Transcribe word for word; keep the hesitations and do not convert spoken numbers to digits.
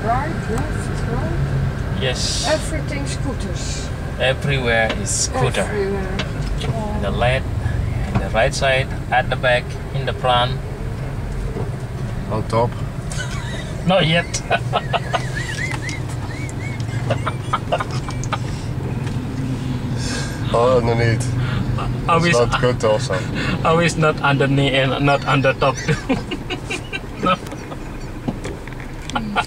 right, left, right. Yes. Everything scooters. Everywhere is scooter. Everywhere. Oh. In the left, in the right side, at the back, in the front. On top. Not yet. Oh, underneath. Always, That's not good also. always not underneath and not under top too.